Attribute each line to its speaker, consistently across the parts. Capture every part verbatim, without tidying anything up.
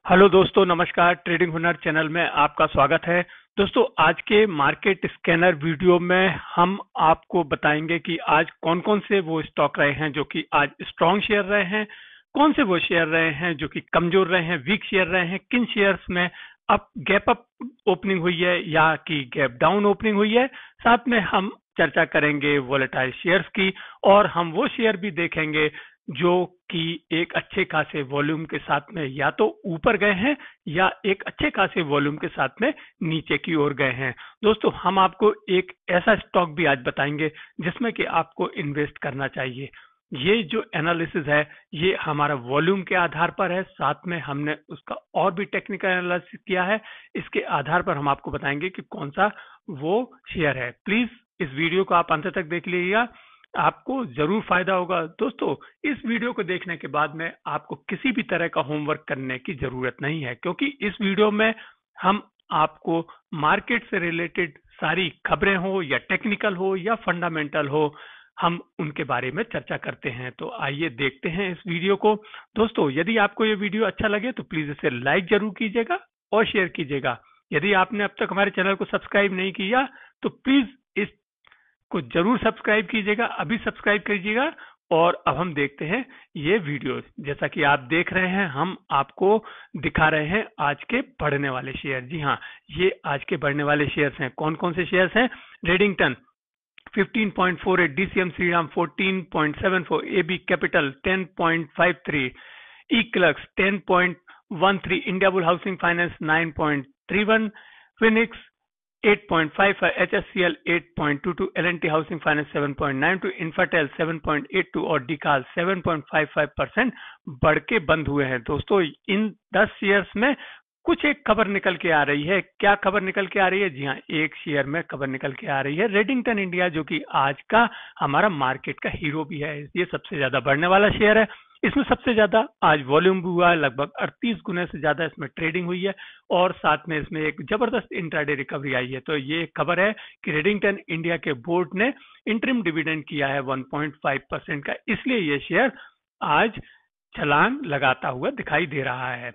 Speaker 1: Hello दोस्तों, नमस्कार। Trading हुनर चैनल में आपका स्वागत है। दोस्तों, आज के मार्केट स्कैनर वीडियो में हम आपको बताएंगे कि आज कौन कौन से वो स्टॉक रहे हैं जो कि आज स्ट्रॉन्ग शेयर रहे हैं, कौन से वो शेयर रहे हैं जो कि कमजोर रहे हैं, वीक शेयर रहे हैं, किन शेयर्स में अप गैप अप ओपनिंग हुई है या कि गैप डाउन ओपनिंग हुई है। साथ में हम चर्चा करेंगे वोलेटाइल शेयर्स की और हम वो शेयर भी देखेंगे जो कि एक अच्छे खासे वॉल्यूम के साथ में या तो ऊपर गए हैं या एक अच्छे खासे वॉल्यूम के साथ में नीचे की ओर गए हैं। दोस्तों, हम आपको एक ऐसा स्टॉक भी आज बताएंगे जिसमें कि आपको इन्वेस्ट करना चाहिए। ये जो एनालिसिस है ये हमारा वॉल्यूम के आधार पर है, साथ में हमने उसका और भी टेक्निकल एनालिसिस किया है। इसके आधार पर हम आपको बताएंगे कि कौन सा वो शेयर है। प्लीज इस वीडियो को आप अंत तक देख लीजिएगा, आपको जरूर फायदा होगा। दोस्तों, इस वीडियो को देखने के बाद में आपको किसी भी तरह का होमवर्क करने की जरूरत नहीं है, क्योंकि इस वीडियो में हम आपको मार्केट से रिलेटेड सारी खबरें हो या टेक्निकल हो या फंडामेंटल हो, हम उनके बारे में चर्चा करते हैं। तो आइए देखते हैं इस वीडियो को। दोस्तों, यदि आपको ये वीडियो अच्छा लगे तो प्लीज इसे लाइक जरूर कीजिएगा और शेयर कीजिएगा। यदि आपने अब तक हमारे चैनल को सब्सक्राइब नहीं किया तो प्लीज इस को जरूर सब्सक्राइब कीजिएगा, अभी सब्सक्राइब कीजिएगा। और अब हम देखते हैं ये वीडियो। जैसा कि आप देख रहे हैं, हम आपको दिखा रहे हैं आज के बढ़ने वाले शेयर। जी हाँ, ये आज के बढ़ने वाले शेयर्स हैं। कौन कौन से शेयर्स हैं? Redington fifteen point four eight, DCM Shriram fourteen point seven four, AB capital ten point five three, eClerx ten point one three, India bull housing finance nine point three one, Phoenix eight point five five, HSCL eight point two two, L and T housing finance seven point nine two, Infotel seven point eight two और डिकाल seven point five five percent बढ़ के बंद हुए हैं। दोस्तों, इन दस shares में कुछ एक खबर निकल के आ रही है। क्या खबर निकल के आ रही है? जी हाँ, एक शेयर में खबर निकल के आ रही है, रेडिंगटन इंडिया, जो कि आज का हमारा मार्केट का हीरो भी है। ये सबसे ज्यादा बढ़ने वाला शेयर है। इसमें सबसे ज्यादा आज वॉल्यूम भी हुआ है, लगभग अड़तीस गुने से ज्यादा इसमें ट्रेडिंग हुई है और साथ में इसमें एक जबरदस्त इंट्राडे रिकवरी आई है। तो ये खबर है कि रेडिंगटन इंडिया के बोर्ड ने इंटरिम डिविडेंड किया है वन पॉइंट फाइव परसेंट का, इसलिए ये शेयर आज छलांग लगाता हुआ दिखाई दे रहा है।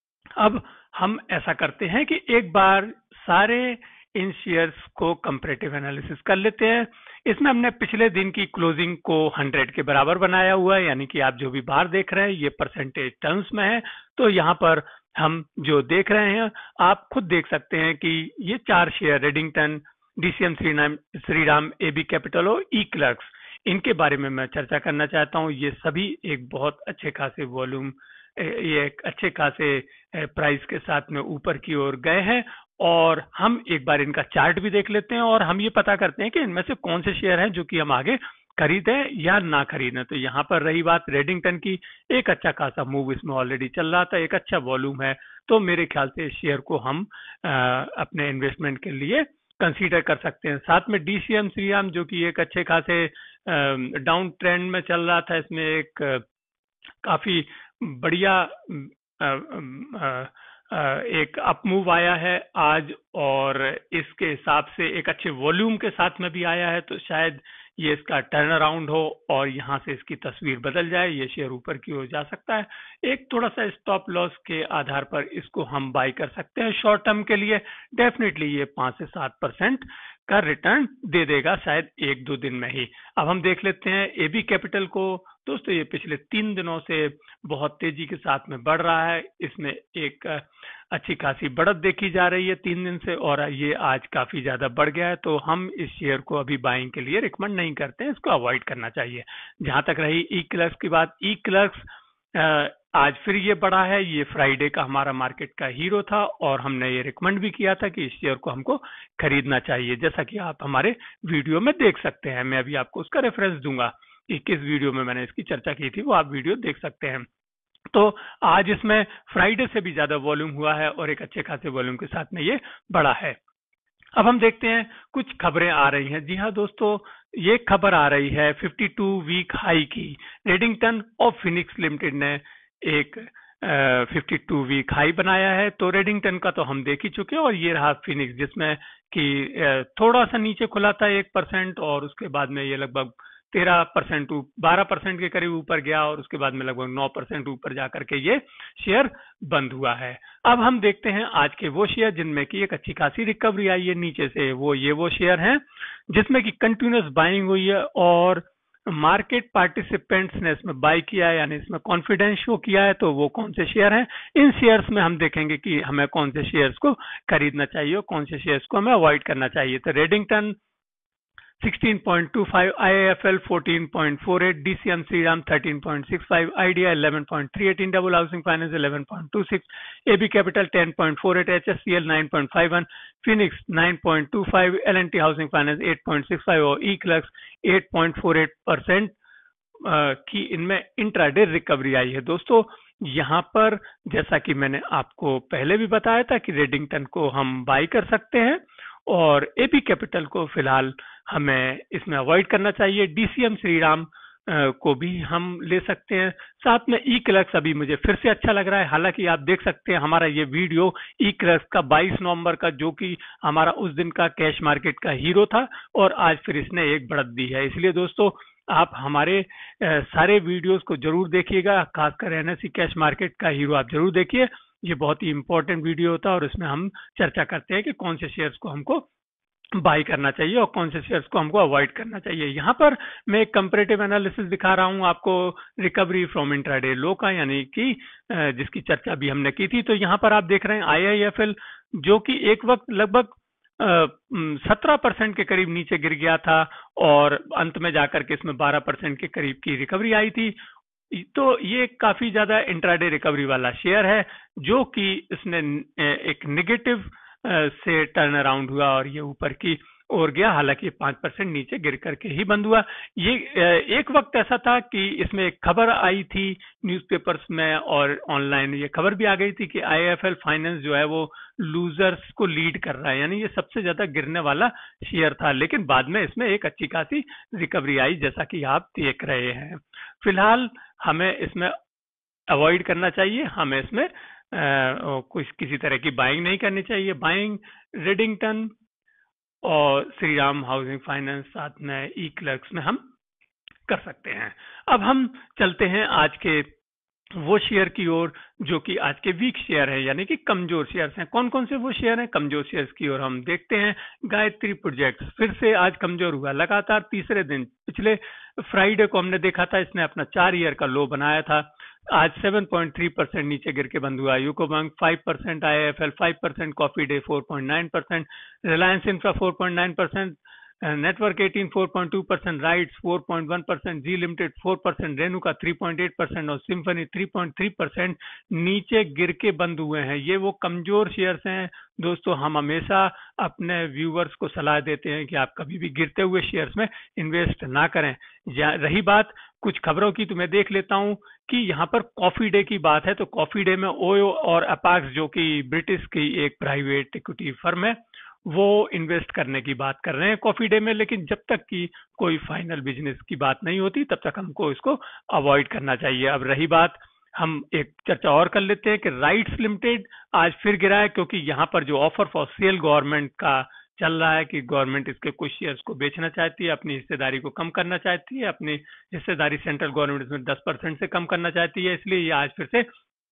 Speaker 1: अब हम ऐसा करते हैं कि एक बार सारे इन शेयर्स को कंपैरेटिव एनालिसिस कर लेते हैं। इसमें हमने पिछले दिन की क्लोजिंग को हंड्रेड के बराबर बनाया हुआ है, यानी कि आप जो भी बार देख रहे हैं ये परसेंटेज टर्म्स में है। तो यहाँ पर हम जो देख रहे हैं आप खुद देख सकते हैं कि ये चार share Redington, DCM Shriram Shriram AB capital और ई क्लर्क्स, इनके बारे में मैं चर्चा करना चाहता हूँ। ये सभी एक बहुत अच्छे खासे वॉल्यूम, ये एक अच्छे खासे प्राइस के साथ में ऊपर की ओर गए हैं। और हम एक बार इनका चार्ट भी देख लेते हैं और हम ये पता करते हैं कि इनमें से कौन से शेयर हैं जो कि हम आगे खरीदें या ना खरीदें। तो यहाँ पर रही बात रेडिंगटन की, एक अच्छा खासा मूव इसमें ऑलरेडी चल रहा था, एक अच्छा वॉल्यूम है, तो मेरे ख्याल से इस शेयर को हम आ, अपने इन्वेस्टमेंट के लिए कंसीडर कर सकते हैं। साथ में डीसीएम श्रीराम, जो कि एक अच्छे खासे डाउन ट्रेंड में चल रहा था, इसमें एक आ, काफी बढ़िया आ, आ, एक अप मूव आया है आज और इसके हिसाब से एक अच्छे वॉल्यूम के साथ में भी आया है। तो शायद ये इसका टर्न अराउंड हो और यहाँ से इसकी तस्वीर बदल जाए, ये शेयर ऊपर की ओर जा सकता है। एक थोड़ा सा स्टॉप लॉस के आधार पर इसको हम बाय कर सकते हैं शॉर्ट टर्म के लिए। डेफिनेटली ये पांच से सात परसेंट का रिटर्न दे देगा शायद एक दो दिन में ही। अब हम देख लेते हैं एबी कैपिटल को। दोस्तों, ये पिछले तीन दिनों से बहुत तेजी के साथ में बढ़ रहा है, इसमें एक अच्छी खासी बढ़त देखी जा रही है तीन दिन से और ये आज काफी ज्यादा बढ़ गया है। तो हम इस शेयर को अभी बाइंग के लिए रिकमेंड नहीं करते हैं, इसको अवॉइड करना चाहिए। जहां तक रही ई क्लर्क्स की बात, ई क्लर्क्स आज फिर ये बढ़ा है। ये फ्राइडे का हमारा मार्केट का हीरो था और हमने ये रिकमेंड भी किया था कि इस शेयर को हमको खरीदना चाहिए, जैसा कि आप हमारे वीडियो में देख सकते हैं। मैं अभी आपको उसका रेफरेंस दूंगा कि किस वीडियो में मैंने इसकी चर्चा की थी, वो आप वीडियो देख सकते हैं। तो आज इसमें फ्राइडे से भी ज्यादा वॉल्यूम हुआ है और एक अच्छे खासे वॉल्यूम के साथ में ये बढ़ा है। अब हम देखते हैं कुछ खबरें आ रही हैं। जी हाँ दोस्तों, ये खबर आ रही है फिफ्टी टू वीक हाई की। रेडिंगटन और फिनिक्स लिमिटेड ने एक फिफ्टी टू वीक हाई बनाया है। तो रेडिंगटन का तो हम देख ही चुके हैं और ये रहा फिनिक्स, जिसमें कि थोड़ा सा नीचे खुला था एक परसेंट और उसके बाद में ये लगभग तेरह परसेंट बारह परसेंट के करीब ऊपर गया और उसके बाद में लगभग नौ परसेंट ऊपर जाकर के ये शेयर बंद हुआ है। अब हम देखते हैं आज के वो शेयर जिनमें की एक अच्छी खासी रिकवरी आई है नीचे से। वो ये वो शेयर हैं जिसमें की कंटिन्यूअस बाइंग हुई है और मार्केट पार्टिसिपेंट्स ने इसमें बाय किया है, यानी इसमें कॉन्फिडेंस शो किया है। तो वो कौन से शेयर हैं, इन शेयर्स में हम देखेंगे कि हमें कौन से शेयर्स को खरीदना चाहिए और कौन से शेयर्स को हमें अवॉइड करना चाहिए। तो Redington sixteen point two five, I I F L fourteen point four eight, D C M Shriram thirteen point six five, Idea eleven point three eight, double housing finance eleven point two six, AB capital ten point four eight, H S C L nine point five one, Phoenix nine point two five, L and T housing finance eight point six five और eClerx eight point four eight percent की इनमें intraday recovery आई है। दोस्तों यहाँ पर जैसा कि मैंने आपको पहले भी बताया था कि रेडिंगटन को हम बाई कर सकते हैं और एबी कैपिटल को फिलहाल हमें इसमें अवॉइड करना चाहिए। डीसीएम श्रीराम को भी हम ले सकते हैं। साथ में ई क्लर्क्स अभी मुझे फिर से अच्छा लग रहा है। हालांकि आप देख सकते हैं हमारा ये वीडियो ई क्लर्क्स का बाईस नवंबर का, जो कि हमारा उस दिन का कैश मार्केट का हीरो था और आज फिर इसने एक बढ़त दी है। इसलिए दोस्तों आप हमारे आ, सारे वीडियोस को जरूर देखिएगा, खासकर एनएसई कैश मार्केट का हीरो आप जरूर देखिए। ये बहुत ही इंपॉर्टेंट वीडियो होता है और इसमें हम चर्चा करते हैं कि कौन से शेयर्स को हमको बाई करना चाहिए और कौन से शेयर्स को हमको अवॉइड करना चाहिए। यहाँ पर मैं एक कंपैरेटिव एनालिसिस दिखा रहा हूँ आपको रिकवरी फ्रॉम इंट्राडे लो का, यानी कि जिसकी चर्चा भी हमने की थी। तो यहाँ पर आप देख रहे हैं आई आई एफ एल जो कि एक वक्त लगभग सत्रह परसेंट के करीब नीचे गिर गया था और अंत में जाकर के इसमें बारह परसेंट के करीब की रिकवरी आई थी। तो ये काफी ज्यादा इंट्राडे रिकवरी वाला शेयर है जो कि इसने एक नेगेटिव से टर्न अराउंड हुआ और ये ऊपर की ओर गया। हालांकि पांच परसेंट नीचे गिर करके ही बंद हुआ। ये एक वक्त ऐसा था कि इसमें एक खबर आई थी न्यूज़पेपर्स में और ऑनलाइन ये खबर भी आ गई थी कि I I F L finance जो है वो लूजर्स को लीड कर रहा है, यानी ये सबसे ज्यादा गिरने वाला शेयर था। लेकिन बाद में इसमें एक अच्छी खासी रिकवरी आई जैसा कि आप देख रहे हैं। फिलहाल हमें इसमें अवॉइड करना चाहिए, हमें इसमें कुछ किसी तरह की बाइंग नहीं करनी चाहिए। बाइंग रेडिंगटन और श्रीराम हाउसिंग फाइनेंस साथ में ई क्लर्क्स में हम कर सकते हैं। अब हम चलते हैं आज के वो शेयर की ओर जो कि आज के वीक शेयर है, यानी कि कमजोर शेयर्स हैं। कौन कौन से वो शेयर हैं कमजोर शेयर्स की ओर हम देखते हैं। गायत्री प्रोजेक्ट्स फिर से आज कमजोर हुआ, लगातार तीसरे दिन। पिछले फ्राइडे को हमने देखा था इसने अपना चार ईयर का लो बनाया था, आज सात पॉइंट तीन परसेंट नीचे गिर के बंद हुआ। यूको बैंक पाँच percent, I I F L पाँच परसेंट, कॉफी डे चार पॉइंट नौ परसेंट, रिलायंस इंफ्रा चार पॉइंट नौ परसेंट, नेटवर्क अठारह चार पॉइंट दो परसेंट, राइट्स चार पॉइंट एक परसेंट, जी लिमिटेड चार परसेंट, रेणुका तीन पॉइंट आठ परसेंट और सिम्फनी तीन पॉइंट तीन परसेंट नीचे गिर के बंद हुए हैं। ये वो कमजोर शेयर्स हैं दोस्तों। हम हमेशा अपने व्यूअर्स को सलाह देते हैं कि आप कभी भी गिरते हुए शेयर्स में इन्वेस्ट ना करें। रही बात कुछ खबरों की, तो मैं देख लेता हूं कि यहाँ पर कॉफी डे की बात है। तो कॉफी डे में ओयो और अपाक्स जो कि ब्रिटिश की एक प्राइवेट इक्विटी फर्म है वो इन्वेस्ट करने की बात कर रहे हैं कॉफी डे में। लेकिन जब तक की कोई फाइनल बिजनेस की बात नहीं होती तब तक हमको इसको अवॉइड करना चाहिए। अब रही बात, हम एक चर्चा और कर लेते हैं कि राइट्स लिमिटेड आज फिर गिरा है क्योंकि यहाँ पर जो ऑफर फॉर सेल गवर्नमेंट का चल रहा है कि गवर्नमेंट इसके कुछ शेयर्स को बेचना चाहती है, अपनी हिस्सेदारी को कम करना चाहती है, अपनी हिस्सेदारी सेंट्रल गवर्नमेंट इसमें दस परसेंट से कम करना चाहती है, इसलिए ये आज फिर से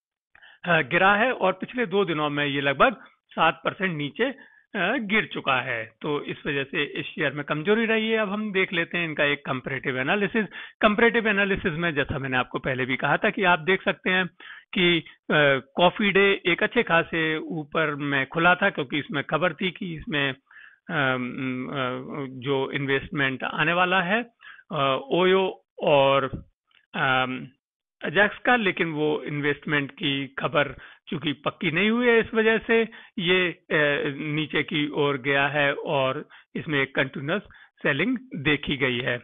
Speaker 1: गिरा है और पिछले दो दिनों में ये लगभग सात परसेंट नीचे गिर चुका है। तो इस वजह से इस शेयर में कमजोरी रही है। अब हम देख लेते हैं इनका एक कंपैरेटिव एनालिसिस। कंपैरेटिव एनालिसिस में जैसा मैंने आपको पहले भी कहा था कि आप देख सकते हैं कि कॉफी डे एक अच्छे खासे ऊपर में खुला था क्योंकि इसमें खबर थी कि इसमें आ, आ, जो इन्वेस्टमेंट आने वाला है ओयो और अजैक्स का, लेकिन वो इन्वेस्टमेंट की खबर चूंकि पक्की नहीं हुई है इस वजह से ये नीचे की ओर गया है और इसमें एक कंटिन्यूअस सेलिंग देखी गई है।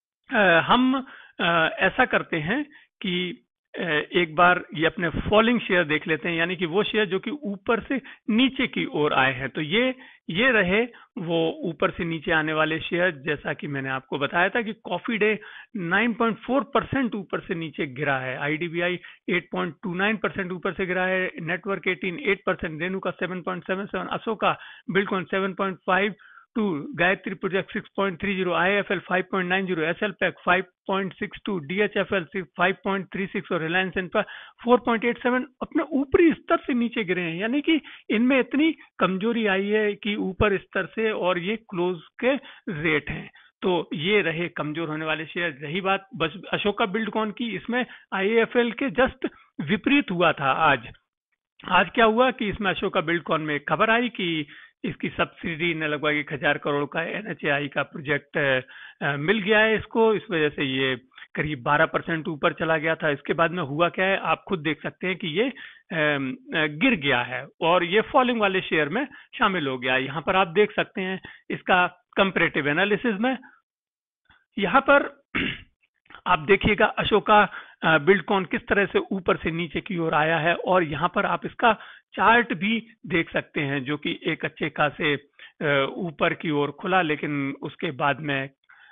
Speaker 1: हम ऐसा करते हैं कि एक बार ये अपने फॉलिंग शेयर देख लेते हैं, यानी कि वो शेयर जो कि ऊपर से नीचे की ओर आए हैं। तो ये ये रहे वो ऊपर से नीचे आने वाले शेयर। जैसा कि मैंने आपको बताया था कि कॉफी डे नौ पॉइंट चार परसेंट ऊपर से नीचे गिरा है, आईडीबीआई आठ पॉइंट दो नौ परसेंट ऊपर से गिरा है, नेटवर्क अठारह आठ परसेंट, रेणुका सात पॉइंट सात सात, अशोका बिल्डकॉन सात पॉइंट पाँच, two, Gayatri project six point three zero, I F L five point nine zero, S L pack five point six two, D H F L five point three six और Reliance infra four point eight seven अपने ऊपरी स्तर से नीचे गिरे हैं। यानी कि इनमें इतनी कमजोरी आई है कि ऊपर स्तर से, और ये क्लोज के रेट हैं। तो ये रहे कमजोर होने वाले शेयर। रही बात बस अशोका बिल्डकॉन की, इसमें आई एफ एल के जस्ट विपरीत हुआ था। आज आज क्या हुआ कि इसमें अशोका बिल्डकॉन में एक खबर आई कि इसकी सब्सिडी ने लगभग एक हजार करोड़ का एन एच ए का प्रोजेक्ट मिल गया है इसको। इस वजह से ये करीब बारह परसेंट ऊपर चला गया था। इसके बाद में हुआ क्या है, आप खुद देख सकते हैं कि ये आ, गिर गया है और ये फॉलिंग वाले शेयर में शामिल हो गया। यहाँ पर आप देख सकते हैं इसका कंपैरेटिव एनालिसिस में। यहाँ पर आप देखिएगा अशोका बिल्डकॉन किस तरह से ऊपर से नीचे की ओर आया है, और यहाँ पर आप इसका चार्ट भी देख सकते हैं जो कि एक अच्छे खासे ऊपर की ओर खुला, लेकिन उसके बाद में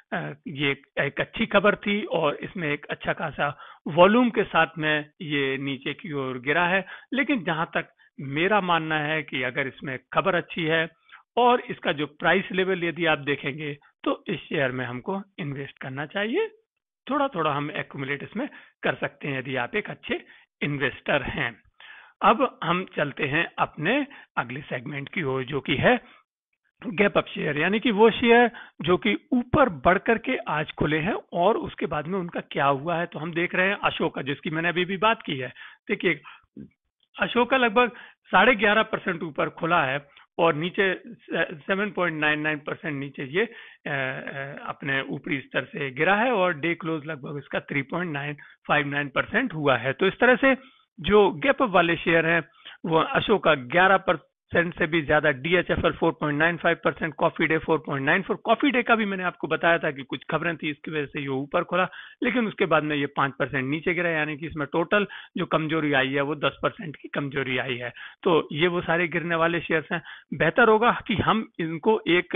Speaker 1: ये एक अच्छी खबर थी और इसमें एक अच्छा खासा वॉल्यूम के साथ में ये नीचे की ओर गिरा है। लेकिन जहां तक मेरा मानना है कि अगर इसमें खबर अच्छी है और इसका जो प्राइस लेवल यदि आप देखेंगे तो इस शेयर में हमको इन्वेस्ट करना चाहिए। थोड़ा थोड़ा हम एक्यूमुलेट इसमें कर सकते हैं यदि आप एक अच्छे इन्वेस्टर हैं। अब हम चलते हैं अपने अगले सेगमेंट की ओर जो कि है गैप अप शेयर, यानी कि वो शेयर जो कि ऊपर बढ़ करके आज खुले हैं और उसके बाद में उनका क्या हुआ है। तो हम देख रहे हैं अशोका, जिसकी मैंने अभी भी बात की है। देखिए अशोका लगभग साढ़े ग्यारह परसेंट ऊपर खुला है और नीचे seven point nine nine percent नीचे ये अपने ऊपरी स्तर से गिरा है और डे क्लोज लगभग इसका three point nine five nine percent हुआ है। तो इस तरह से जो गैप अप वाले शेयर हैं वो अशोका ग्यारह परसेंट से भी ज्यादा, D H F L four point nine five percent, coffee day four point nine four. Coffee day का भी मैंने आपको बताया था कि कुछ खबरें थी इसकी वजह से ये ऊपर खुला, लेकिन उसके बाद में ये पांच परसेंट नीचे गिरा। यानी कि इसमें टोटल जो कमजोरी आई है वो दस परसेंट की कमजोरी आई है। तो ये वो सारे गिरने वाले शेयर्स हैं। बेहतर होगा कि हम इनको एक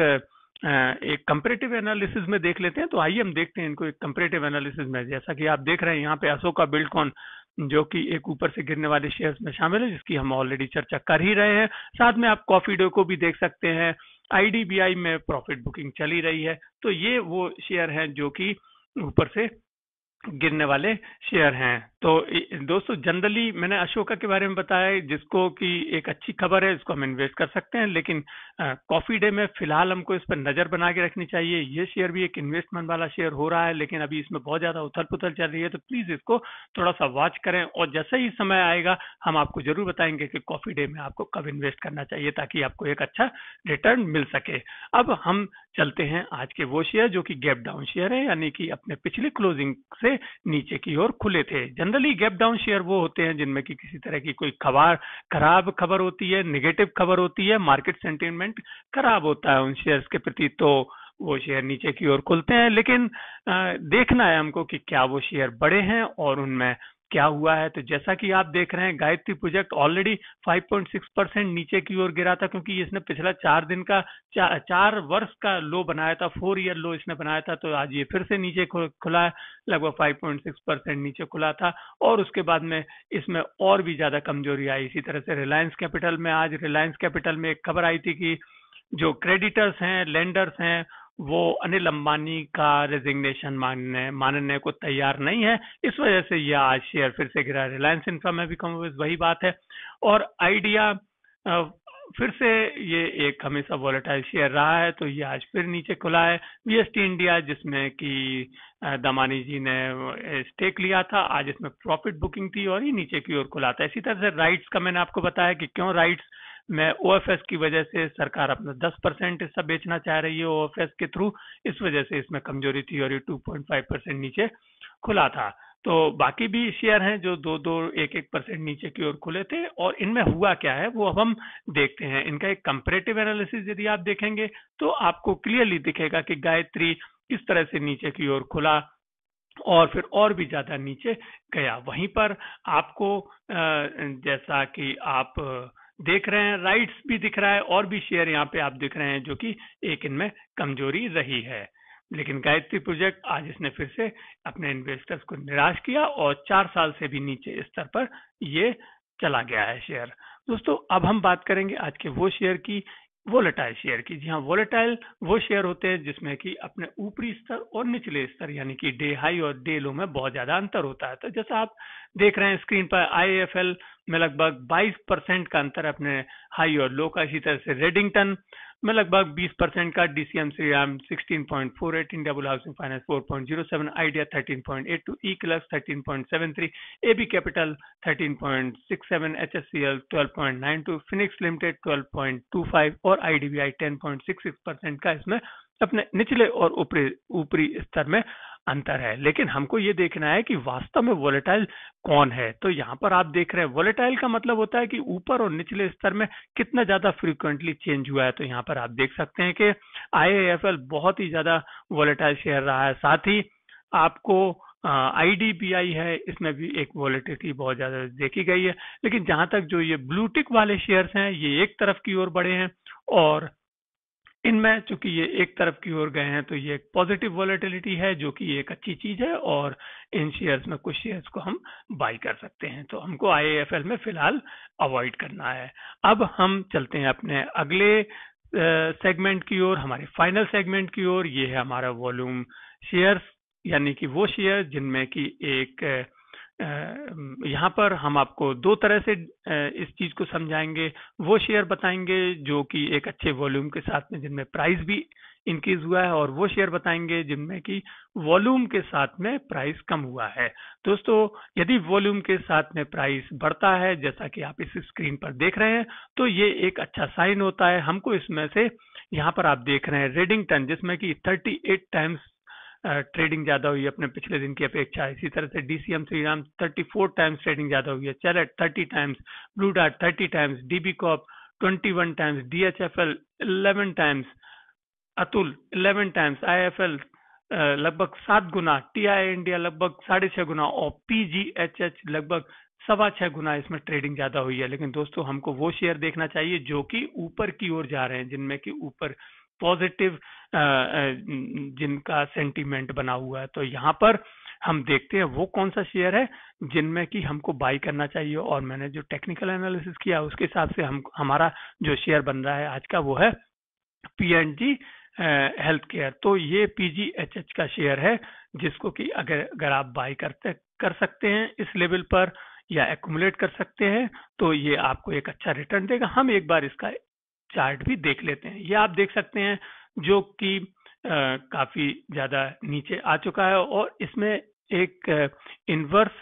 Speaker 1: एक कंपैरेटिव एनालिसिस में देख लेते हैं। तो आइए हम देखते हैं इनको एक कंपैरेटिव एनालिसिस में। जैसा कि आप देख रहे हैं यहाँ पे अशोका बिल्डकॉन जो कि एक ऊपर से गिरने वाले शेयर्स में शामिल है, जिसकी हम ऑलरेडी चर्चा कर ही रहे हैं। साथ में आप कॉफी डे को भी देख सकते हैं। आई डी बी आई में प्रॉफिट बुकिंग चली रही है। तो ये वो शेयर हैं जो कि ऊपर से गिरने वाले शेयर हैं। तो दोस्तों जनरली मैंने अशोका के बारे में बताया जिसको कि एक अच्छी खबर है, इसको हम इन्वेस्ट कर सकते हैं, लेकिन कॉफी डे में फिलहाल हमको इस पर नजर बना के रखनी चाहिए। ये शेयर भी एक इन्वेस्टमेंट वाला शेयर हो रहा है, लेकिन अभी इसमें बहुत ज्यादा उथल पुथल चल रही है। तो प्लीज इसको थोड़ा सा वॉच करें और जैसे ही समय आएगा हम आपको जरूर बताएंगे कि कॉफी डे में आपको कब इन्वेस्ट करना चाहिए ताकि आपको एक अच्छा रिटर्न मिल सके। अब हम चलते हैं आज के वो शेयर जो कि गैप डाउन शेयर है, यानी कि अपने पिछली क्लोजिंग से नीचे की ओर खुले थे। जनरली गैप डाउन शेयर वो होते हैं जिनमें कि किसी तरह की कोई खबर खराब खबर होती है, नेगेटिव खबर होती है, मार्केट सेंटिमेंट खराब होता है उन शेयर्स के प्रति, तो वो शेयर नीचे की ओर खुलते हैं। लेकिन आ, देखना है हमको कि क्या वो शेयर बड़े हैं और उनमें क्या हुआ है। तो जैसा कि आप देख रहे हैं Gayatri project already five point six percent नीचे की ओर गिरा था, क्योंकि इसने पिछला चार दिन का चा, चार वर्ष का लो बनाया था, फोर ईयर लो इसने बनाया था। तो आज ये फिर से नीचे खुला है, लगभग फाइव पॉइंट सिक्स परसेंट नीचे खुला था और उसके बाद में इसमें और भी ज्यादा कमजोरी आई। इसी तरह से रिलायंस कैपिटल में, आज रिलायंस कैपिटल में एक खबर आई थी कि जो क्रेडिटर्स हैं, लेंडर्स हैं, वो अनिल अंबानी का रेजिग्नेशन मानने मानने को तैयार नहीं है। इस वजह से यह आज शेयर फिर से गिरा। रिलायंस इंफ्रा में भी कम वही बात है। और आइडिया फिर से ये एक हमेशा वोलेटाइल शेयर रहा है, तो ये आज फिर नीचे खुला है। वी एस टी इंडिया जिसमें कि दमानी जी ने स्टेक लिया था, आज इसमें प्रॉफिट बुकिंग थी और ये नीचे की ओर खुला था। इसी तरह से राइट्स का मैंने आपको बताया कि क्यों राइट्स में ओ एफ एस की वजह से सरकार अपना दस परसेंट हिस्सा बेचना चाह रही है ओ एफ एस के थ्रू, इस वजह से इसमें कमजोरी थी और ये टू पॉइंट फाइव परसेंट नीचे खुला था। तो बाकी भी शेयर हैं जो दो दो एक एक परसेंट नीचे की ओर खुले थे। और इनमें हुआ क्या है वो अब हम देखते हैं। इनका एक कंपैरेटिव एनालिसिस यदि आप देखेंगे तो आपको क्लियरली दिखेगा कि गायत्री किस तरह से नीचे की ओर खुला और फिर और भी ज्यादा नीचे गया। वहीं पर आपको जैसा कि आप देख रहे हैं राइट्स भी दिख रहा है और भी शेयर यहाँ पे आप दिख रहे हैं जो कि एक इनमें कमजोरी रही है। लेकिन गायत्री प्रोजेक्ट आज इसने फिर से अपने इन्वेस्टर्स को निराश किया और चार साल से भी नीचे स्तर पर ये चला गया है शेयर। दोस्तों अब हम बात करेंगे आज के वो शेयर की वोलेटाइल शेयर की। जी हाँ, वोलेटाइल वो शेयर होते हैं जिसमें कि अपने ऊपरी स्तर और निचले स्तर यानी कि डे हाई और डे लो में बहुत ज्यादा अंतर होता है। तो जैसा आप देख रहे हैं स्क्रीन पर, आईएफएल में लगभग बाईस परसेंट का अंतर है अपने हाई और लो का। इसी तरह से रेडिंगटन में लगभग बीस परसेंट का, डीसीएम श्रीराम सोलह point four eight, India bull housing finance four point zero seven, Idea thirteen point eight two, eClerx thirteen point seven three, AB capital thirteen point six seven, HSCL twelve point nine two, Phoenix limited twelve point two five और IDBI ten point six six percent का इसमें अपने निचले और ऊपरी ऊपरी स्तर में अंतर है। लेकिन हमको ये देखना है कि वास्तव में वोलेटाइल कौन है। तो यहाँ पर आप देख रहे हैं वोलेटाइल का मतलब होता है कि ऊपर और निचले स्तर में कितना ज्यादा फ्रीक्वेंटली चेंज हुआ है। तो यहाँ पर आप देख सकते हैं कि आईआईएफएल बहुत ही ज्यादा वोलेटाइल शेयर रहा है। साथ ही आपको आईडीबीआई है, इसमें भी एक वोलेटिलिटी बहुत ज्यादा देखी गई है। लेकिन जहां तक जो ये ब्लू टिक वाले शेयर्स हैं, ये एक तरफ की ओर बढ़े हैं और इनमें चूंकि ये एक तरफ की ओर गए हैं तो ये एक पॉजिटिव वोलेटिलिटी है, जो कि एक अच्छी चीज है और इन शेयर्स में कुछ शेयर्स को हम बाई कर सकते हैं। तो हमको आईआईएफएल में फिलहाल अवॉइड करना है। अब हम चलते हैं अपने अगले सेगमेंट की ओर, हमारे फाइनल सेगमेंट की ओर। ये है हमारा वॉल्यूम शेयर्स, यानी कि वो शेयर जिनमें कि एक यहाँ पर हम आपको दो तरह से इस चीज को समझाएंगे। वो शेयर बताएंगे जो कि एक अच्छे वॉल्यूम के साथ में जिनमें प्राइस भी इंक्रीज हुआ है, और वो शेयर बताएंगे जिनमें कि वॉल्यूम के साथ में प्राइस कम हुआ है। दोस्तों, यदि वॉल्यूम के साथ में प्राइस बढ़ता है जैसा कि आप इस स्क्रीन पर देख रहे हैं, तो ये एक अच्छा साइन होता है। हमको इसमें से यहाँ पर आप देख रहे हैं रेडिंगटन, जिसमें कि थर्टी एट टाइम्स ट्रेडिंग ज्यादा हुई है अपने पिछले दिन की अपेक्षा। इसी तरह से DCM Shriram thirty four times trading ज्यादा हुई है, Chalet thirty times, Blue Dart thirty times, DB corp twenty one times, DHFL eleven times, Atul eleven times, IFL लगभग सात गुना, टीआई इंडिया लगभग साढ़े छह गुना और पीजीएचएच लगभग सवा छह गुना इसमें ट्रेडिंग ज्यादा हुई है। लेकिन दोस्तों, हमको वो शेयर देखना चाहिए जो कि ऊपर की ओर जा रहे हैं, जिनमें कि ऊपर पॉजिटिव जिनका सेंटीमेंट बना हुआ है। तो यहाँ पर हम देखते हैं वो कौन सा शेयर है जिनमें कि हमको बाई करना चाहिए। और मैंने जो टेक्निकल एनालिसिस किया उसके हिसाब से हम हमारा जो शेयर बन रहा है आज का, वो है पीएनजी हेल्थ केयर। तो ये पीजीएचएच का शेयर है जिसको कि अगर अगर आप बाई करते कर सकते हैं इस लेवल पर या एक्यूमुलेट कर सकते हैं, तो ये आपको एक अच्छा रिटर्न देगा। हम एक बार इसका चार्ट भी देख लेते हैं। ये आप देख सकते हैं जो कि काफी ज्यादा नीचे आ चुका है और इसमें एक inverse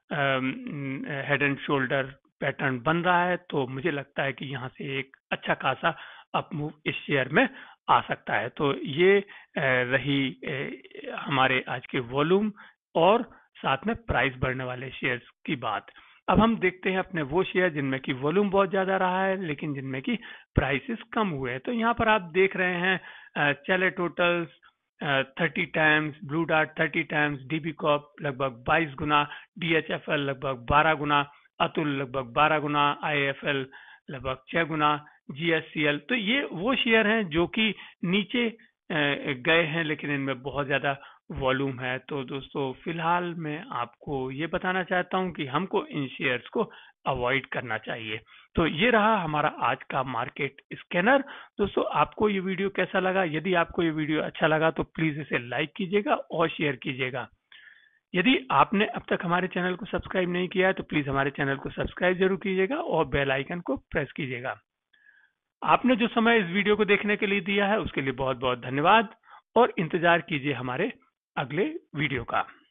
Speaker 1: head and shoulder pattern बन रहा है। तो मुझे लगता है कि यहाँ से एक अच्छा खासा अप मूव इस शेयर में आ सकता है। तो ये रही हमारे आज के वॉल्यूम और साथ में प्राइस बढ़ने वाले शेयर्स की बात। अब हम देखते हैं अपने वो शेयर जिनमें की वॉल्यूम बहुत ज्यादा रहा है लेकिन जिनमें की प्राइसेस कम हुए हैं। तो यहाँ पर आप देख रहे हैं Chalet hotels thirty times, Blue Dart thirty times, DB corp लगभग बाईस गुना, डीएचएफएल लगभग बारह गुना, अतुल लगभग बारह गुना, आईएफएल लगभग छह गुना, जीएससीएल। तो ये वो शेयर हैं जो कि नीचे गए हैं लेकिन इनमें बहुत ज्यादा वॉल्यूम है। तो दोस्तों, फिलहाल मैं आपको ये बताना चाहता हूं कि हमको इन शेयर्स को अवॉइड करना चाहिए। तो ये रहा हमारा आज का मार्केट स्कैनर। दोस्तों, आपको ये वीडियो कैसा लगा? यदि आपको ये वीडियो अच्छा लगा तो प्लीज इसे लाइक कीजिएगा और शेयर कीजिएगा। यदि आपने अब तक हमारे चैनल को सब्सक्राइब नहीं किया है तो प्लीज हमारे चैनल को सब्सक्राइब जरूर कीजिएगा और बेल आइकन को प्रेस कीजिएगा। आपने जो समय इस वीडियो को देखने के लिए दिया है उसके लिए बहुत बहुत धन्यवाद और इंतजार कीजिए हमारे अगले वीडियो का।